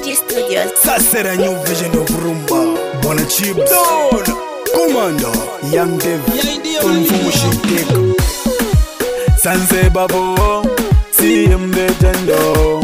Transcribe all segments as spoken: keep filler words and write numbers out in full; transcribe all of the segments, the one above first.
G Studios. Sasera new vision of rumba. Bona chips. Don. Commander. Young Dev. Kung Fu Shintake. Sanse Babo. C M Legendo.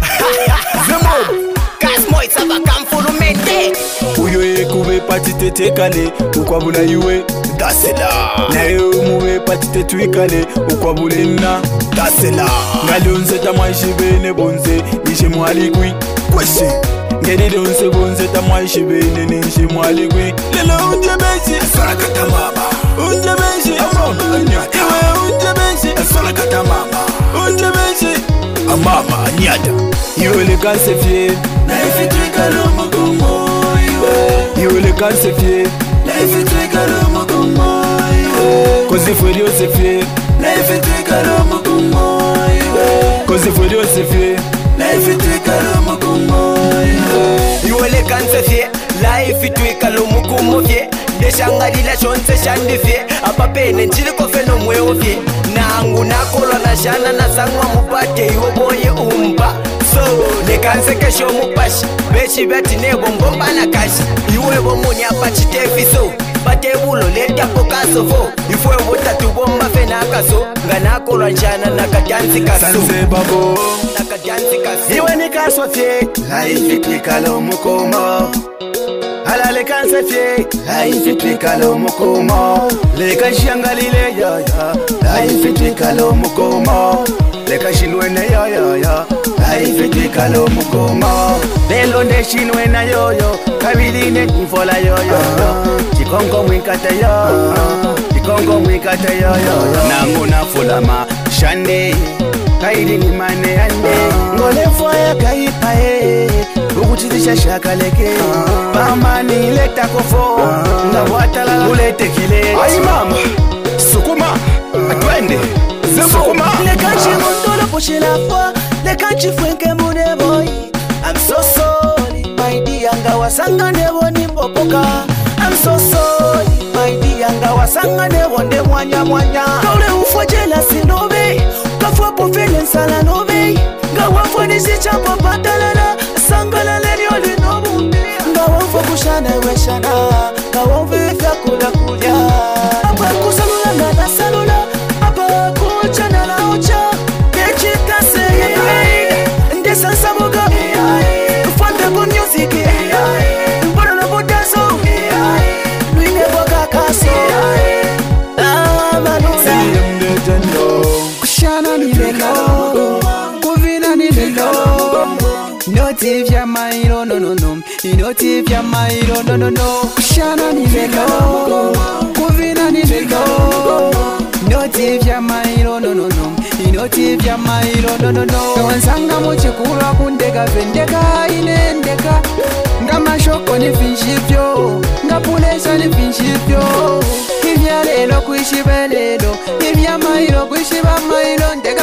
Zemo. Kasmo isaba kamfuru mente. Uyo ekuwe patite tekale. Ukwabula iwe. Dasela. Nayo muwe patite tuikale. Ukwabule na. Dasela. Ngalonze tamaishi bene bonze. Nishe mwalikwi. Kweshe. Ngeni donse bonze tamaishi bene nishe mwalikwi. Lelo unje beshi. Sarakata mama. Unje beshi. Amama nyata. Iwe unje beshi. Sarakata mama. Unje beshi. Amama nyata. Iwe le kanse fie. Na ifi tuikalo makumo iwe. Iwe le kanse fie. Na ifi tuikalo makumo iwe. Kozi fweli ose fie. Na ifi tuikalo makumo iwe. Kozi fweli ose fie. Na ifi tuikalo makumo iwe. Iwe le kanse fie. La ifi tuikalo makumo fie. Deshangalila shonse shandi fie. Apapene nchili kofe no mweo fie. Nangu nakola na shana na sangwa mupate. Iwe boye umba. So, le kanse kesho mupashi. Beshi beti nebo mbomba na kashi. Iwe bomu nyapa chitefi so. Bate bulo leta pokaso fo. Ifwe wuta tubomba fena kaso. Ganako ranjana na kadyansi kaso. Sanse Babo. Na kadyansi kaso. Iwe ni kaswa fie. Laifi tuikalo mukomo. Hala le kanse fie. Laifi tuikalo mukomo. Le kashiangalile ya ya. Laifi tuikalo mukomo. Le kashilwene ya ya ya. Laifi tuikalo mukomo. Lelo ndeshinwe na yoyo. Kabiline nifola yoyo. Chikongo mwikata yo. Chikongo mwikata yoyo. Nangu nafulama shande. Kaidi ni mane yande. Ngole fwaya kaipae. Ukuchizisha shakaleke. Mama ni leta kofo. Ngawatala ulete kile. Ay mama. Sukuma. Atwende. Sukuma. Le kanchi montolo poche la foi. Le kanchi fwenke mune boy. I'm so sorry, my dear. Ngawasanga nebo ni mbopoka. I'm so sorry, my dear. Ngawasanga nebo nde mwanya mwanya. Kaule ufwa jela sinobe. Kafwa pofele nsala nobe. Ngawafwa nisichapo patalala. Sangala leni oli nobu. Ngawafwa kushana weshana. Ngawafwa vya kula kulia. Apa kusalula ngana salula. Apa kuchana la ucha. Kechita seye. Nde sansa moga. Fande bon music. Mbona na bodazo. Luine boga kasi. Ah manuna. C M Legendo. Kushana ni lelo. Kuvina ni lelo. Inoti vya mailo no no no. Inoti vya mailo no no no. Kushana ni lelo. Kuvina ni lelo. Inoti vya mailo no no no. Inoti vya mailo no no no. Kawansanga mochikura kundeka vendeka inendeka. Ngama shoko ni finshipyo. Ngapulesa ni finshipyo. Ivya lelo kuishi belelo. Ivya mailo kuishi ba mailo ndeka.